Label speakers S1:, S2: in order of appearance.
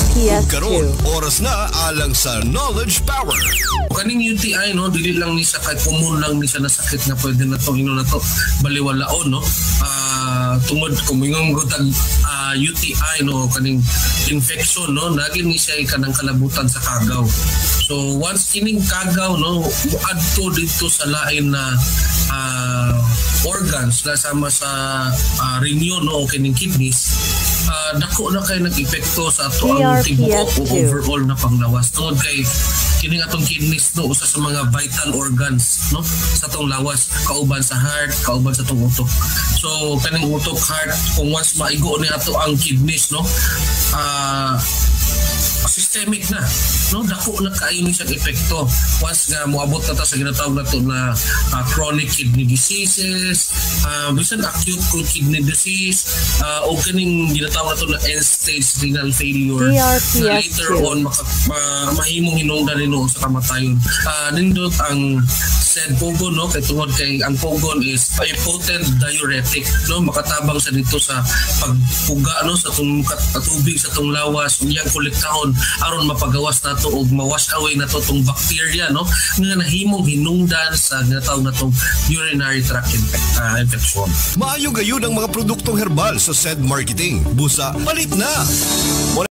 S1: Karon oras na alang sa knowledge power.
S2: Kaning UTI no, dili lang ni sa kay common lang ni sa nasakit nga pwede na to ino na to baliwalaon no. Tungod kumingon gud UTI no kaning infection no, naging ni siya kanang kalabutan sa kagaw. So once kining kagaw no, adto dito sa lain na organs kasama sa renal no o kining kidneys, dako na kay nag-epekto sa ato ang tibuok o overall na panglawas. Tungod kay kining atong kidneys no, usa sa mga vital organs no sa atong lawas, kauban sa heart, kauban sa atong utok. So kaning utok, heart, kung once maigo ni ato ang kidneys no, systemic na no, dako na kaayo ni siyang epekto once nga moabot na ta sa ginatawag nato na chronic kidney diseases, bisan acute kidney disease, o kaning ginatawag nato na end stage renal failure na later on mahimong hinungdan nino sa kamatayon. Nindot ang said pogon no, kay tungod kay ang pogon is a potent diuretic no, makatabang sa dito sa pagpuga no sa tong tubig sa tong lawas, unyang kolektahon aron mapagawas nato og ma-wash away nato tong bacteria no nga nahimong hinungdan sa ginatawag natong urinary tract infection.
S1: Maayo gayud ang mga produktong herbal sa said marketing. Busa palit na.